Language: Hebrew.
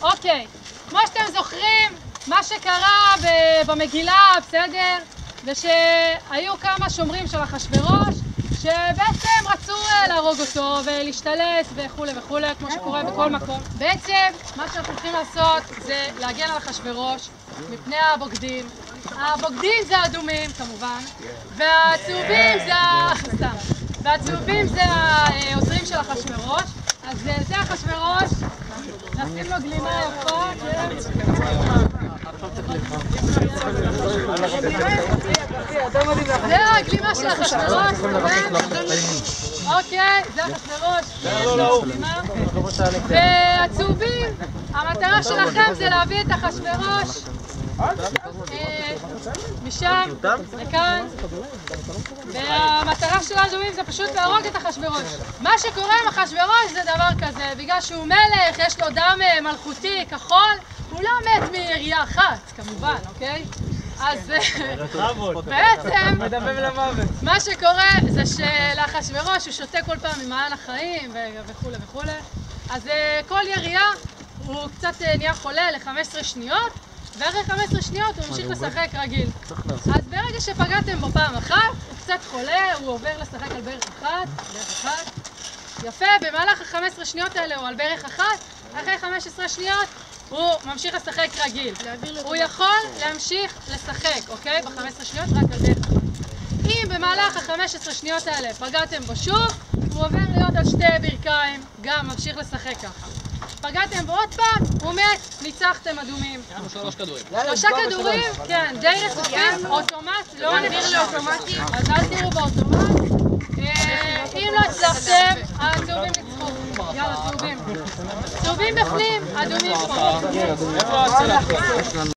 אוקיי, כמו שאתם זוכרים, מה שקרה במגילה, בסדר? זה שהיו כמה שומרים של אחשוורוש שבעצם רצו להרוג אותו ולהשתלס וכו' וכו', כמו שקורה בכל מקום. בעצם מה שאנחנו הולכים לעשות זה להגן על אחשוורוש מפני הבוגדים. הבוגדים זה האדומים כמובן, והצהובים זה העוזרים של אחשוורוש. אז זה אחשוורוש, נשים לו גלימה יפה, זה הגלימה של אחשוורוש, אוקיי, זה אחשוורוש, והצהובים, המטרה שלכם זה להביא את אחשוורוש משם לכאן, והמטרה של האדומים זה פשוט להרוג את אחשוורוש. מה שקורה עם אחשוורוש זה דבר כזה, בגלל שהוא מלך, יש לו דם מלכותי כחול, הוא לא מת מירייה אחת כמובן, אוקיי? אז בעצם מה שקורה זה שלאחשוורוש הוא שותה כל פעם ממעיין החיים וכו' וכו', אז כל ירייה הוא קצת נהיה חולה ל-15 שניות, ואחרי 15 שניות הוא ממשיך לשחק רגיל. אז ברגע שפגעתם בו פעם אחת, הוא קצת חולה, הוא עובר לשחק על ברך אחת. יפה, במהלך ה-15 שניות האלה הוא על ברך אחת, אחרי 15 שניות הוא ממשיך לשחק רגיל. הוא יכול להמשיך לשחק, אוקיי? ב-15 שניות רק על ברך אחת. אם במהלך ה-15 שניות האלה פגעתם בו שוב, הוא עובר להיות על שתי ברכיים, גם ממשיך לשחק ככה. פגעתם בו עוד פעם, הוא מת, ניצחתם אדומים. 3 כדורים. 3 כדורים, כן, די רצופים, אוטומט, לא נעביר לאוטומטי, אז אל תראו באוטומט. אם לא הצלחתם, הצהובים ניצחו. יאללה, צהובים. צהובים בפנים, אדומים פה.